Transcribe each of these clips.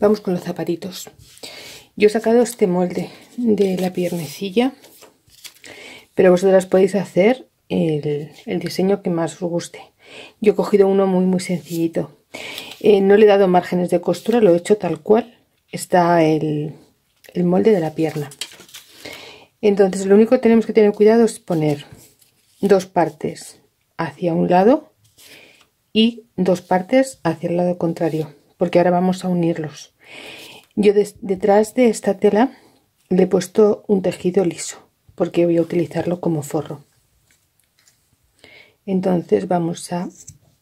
Vamos con los zapatitos. Yo he sacado este molde de la piernecilla, pero vosotras podéis hacer el diseño que más os guste. Yo he cogido uno muy sencillito. No le he dado márgenes de costura, lo he hecho tal cual está el molde de la pierna. Entonces lo único que tenemos que tener cuidado es poner dos partes hacia un lado y dos partes hacia el lado contrario, porque ahora vamos a unirlos. Yo detrás de esta tela le he puesto un tejido liso porque voy a utilizarlo como forro. Entonces vamos a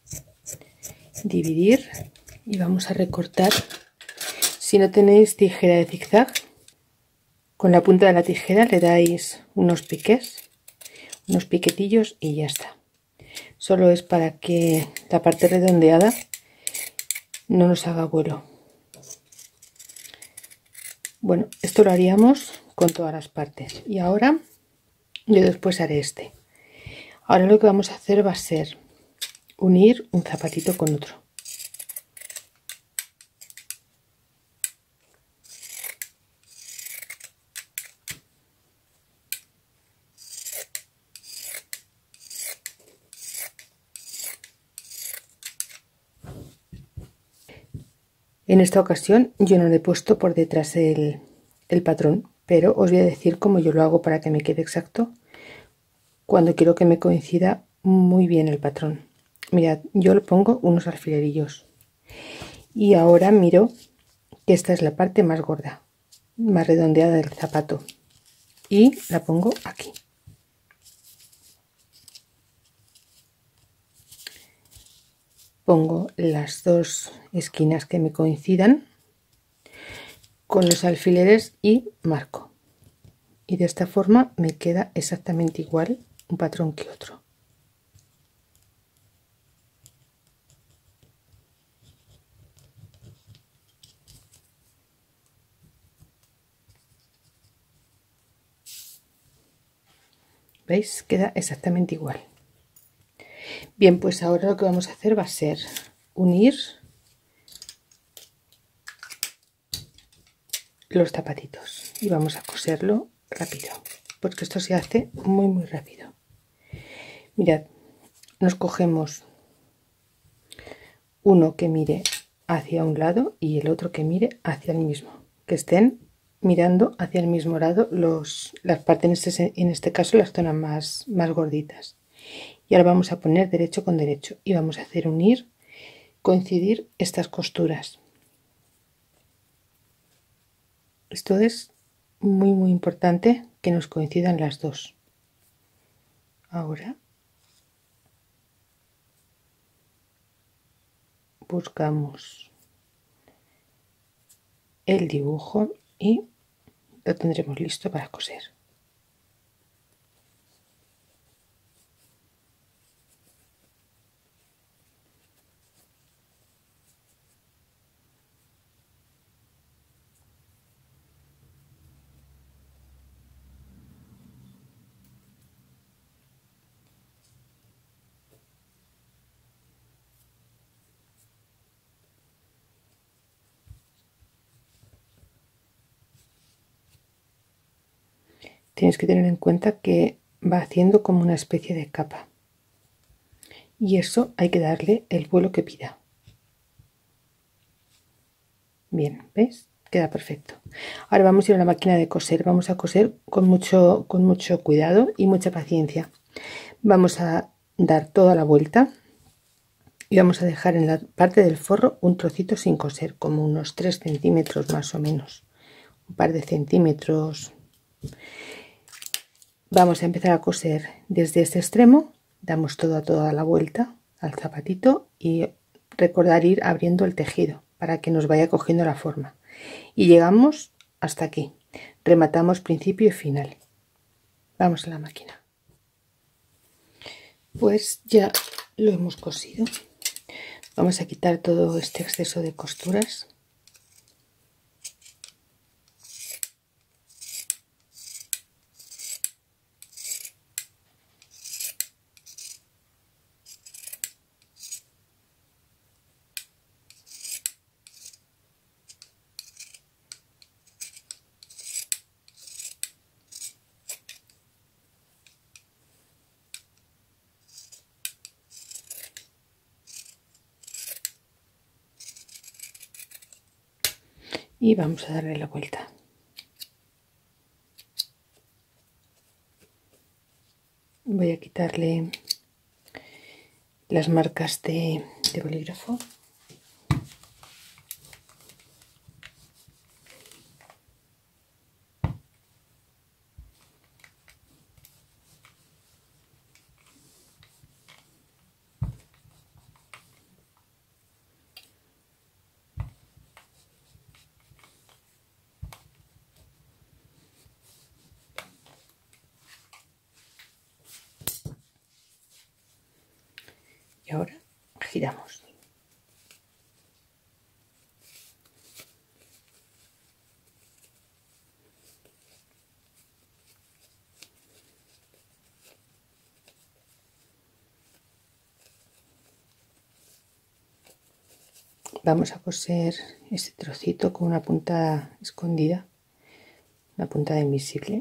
dividir y vamos a recortar. Si no tenéis tijera de zigzag, con la punta de la tijera le dais unos piques, unos piquetillos y ya está. Solo es para que la parte redondeada no nos haga vuelo. Bueno, esto lo haríamos con todas las partes. Y ahora yo después haré este. Ahora lo que vamos a hacer va a ser unir un zapatito con otro. En esta ocasión yo no le he puesto por detrás el patrón, pero os voy a decir cómo yo lo hago para que me quede exacto cuando quiero que me coincida muy bien el patrón. Mirad, yo le pongo unos alfilerillos y ahora miro que esta es la parte más gorda, más redondeada del zapato, y la pongo aquí. Pongo las dos esquinas que me coincidan con los alfileres y marco, y de esta forma me queda exactamente igual un patrón que otro. ¿Veis? Queda exactamente igual. Bien, pues ahora lo que vamos a hacer va a ser unir los zapatitos y vamos a coserlo rápido, porque esto se hace muy rápido. Mirad, nos cogemos uno que mire hacia un lado y el otro que mire hacia el mismo, que estén mirando hacia el mismo lado las partes, en este caso las zonas más gorditas. Y ahora vamos a poner derecho con derecho y vamos a hacer coincidir estas costuras. Esto es muy importante, que nos coincidan las dos. Ahora buscamos el dibujo y lo tendremos listo para coser. Tienes que tener en cuenta que va haciendo como una especie de capa, y eso hay que darle el vuelo que pida. Bien, ¿ves? Queda perfecto. Ahora vamos a ir a la máquina de coser. Vamos a coser con mucho cuidado y mucha paciencia. Vamos a dar toda la vuelta y vamos a dejar en la parte del forro un trocito sin coser, como unos 3 centímetros más o menos, un par de centímetros. Vamos a empezar a coser desde este extremo, damos toda la vuelta al zapatito y recordar ir abriendo el tejido para que nos vaya cogiendo la forma, y llegamos hasta aquí, rematamos principio y final. Vamos a la máquina. Pues ya lo hemos cosido. Vamos a quitar todo este exceso de costuras. y vamos a darle la vuelta. Voy a quitarle las marcas de bolígrafo. Y ahora giramos. Vamos a coser este trocito con una puntada escondida, una puntada invisible.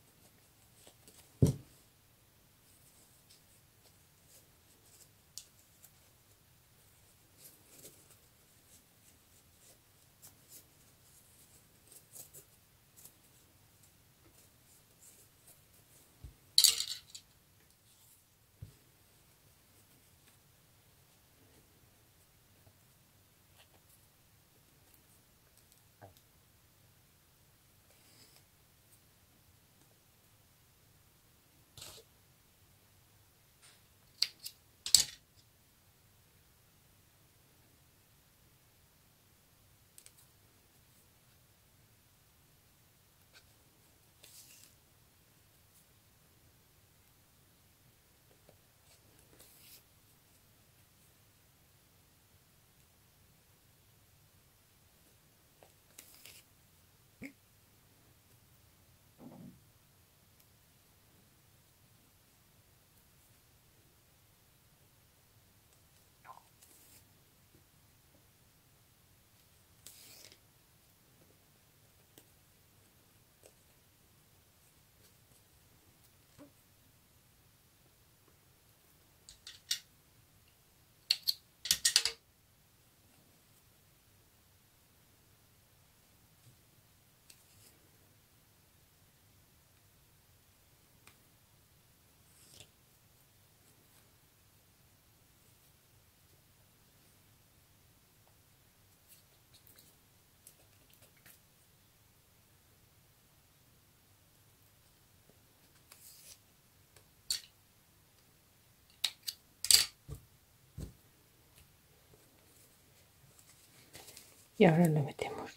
Y ahora lo metemos.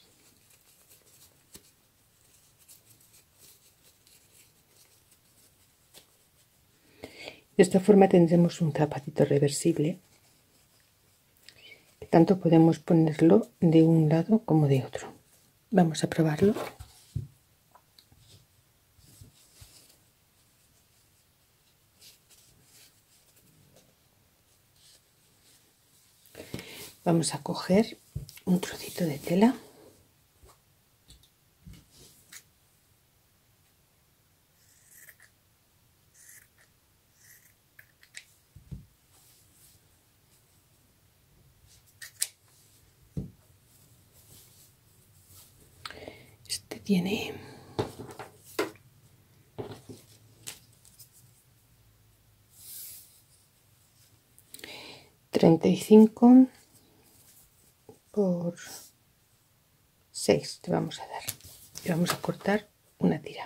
De esta forma tendremos un zapatito reversible, que tanto podemos ponerlo de un lado como de otro. Vamos a probarlo. Vamos a coger un trocito de tela . Este tiene 35 por 6 le vamos a dar y vamos a cortar una tira.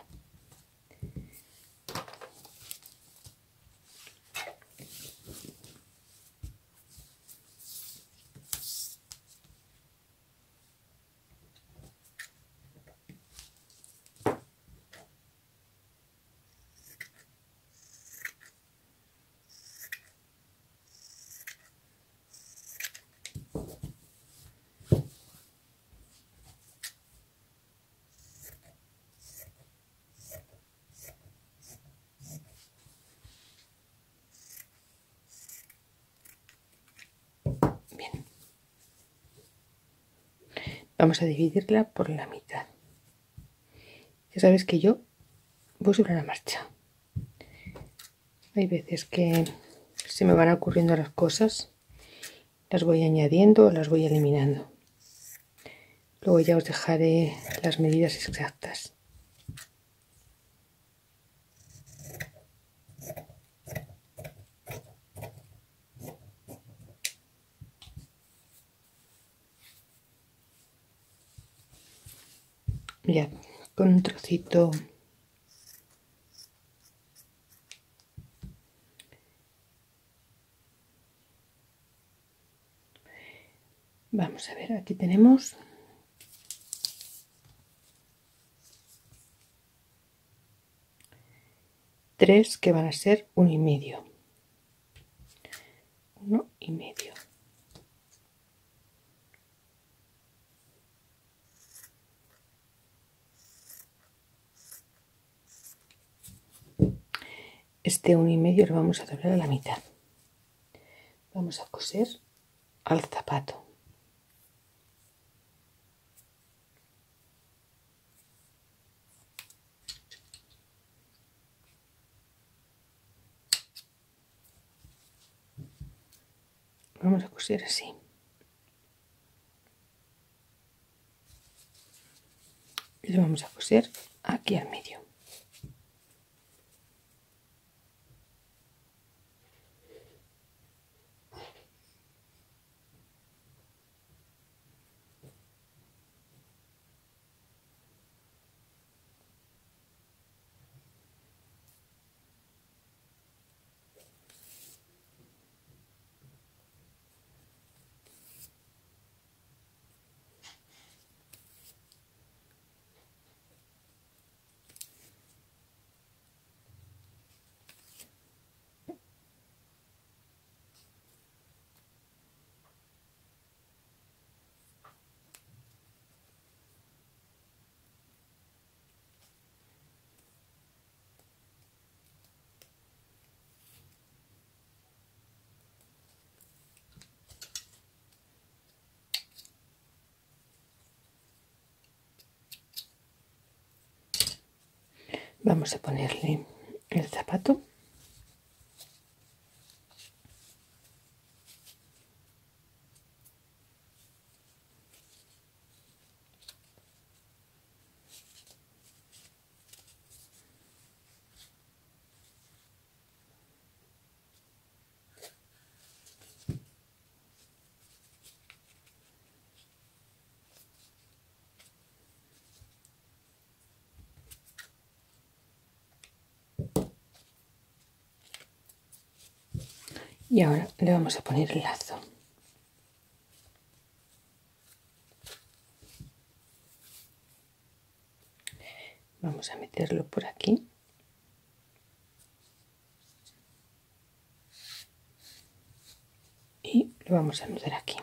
Vamos a dividirla por la mitad. Ya sabes que yo voy sobre la marcha. Hay veces que se me van ocurriendo las cosas, las voy añadiendo o las voy eliminando. Luego ya os dejaré las medidas exactas. Mirad, con un trocito vamos a ver, aquí tenemos tres que van a ser 1,5. 1,5. Este 1,5 lo vamos a doblar a la mitad. Vamos a coser al zapato. Vamos a coser así. Y lo vamos a coser aquí al medio. Vamos a ponerle el zapato. Y ahora le vamos a poner el lazo. Vamos a meterlo por aquí. Y lo vamos a anudar aquí.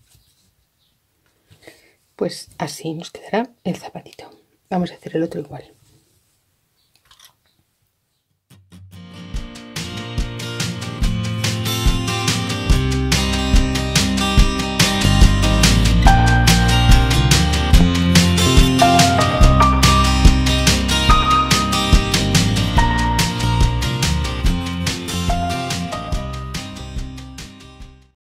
Pues así nos quedará el zapatito. Vamos a hacer el otro igual.